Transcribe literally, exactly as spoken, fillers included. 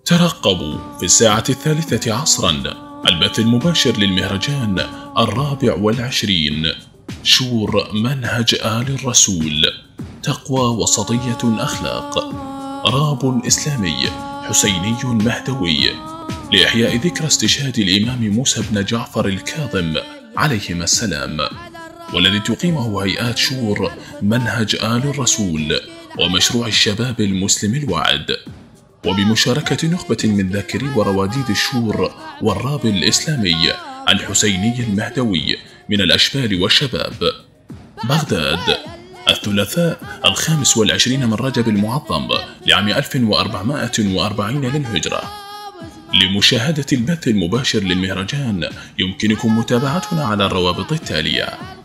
ترقبوا في الساعة الثالثة عصرا البث المباشر للمهرجان الرابع والعشرين، شور منهج آل الرسول، تقوى وسطية أخلاق، راب إسلامي حسيني مهدوي، لإحياء ذكرى استشهاد الإمام موسى بن جعفر الكاظم عليهما السلام، والذي تقيمه هيئات شور منهج آل الرسول ومشروع الشباب المسلم الواعد، وبمشاركة نخبة من ذاكري ورواديد الشور والراب الإسلامي الحسيني المهدوي من الأشبال والشباب. بغداد، الثلاثاء الخامس والعشرين من رجب المعظم لعام ألف وأربعمائة وأربعين للهجرة. لمشاهدة البث المباشر للمهرجان يمكنكم متابعتنا على الروابط التالية.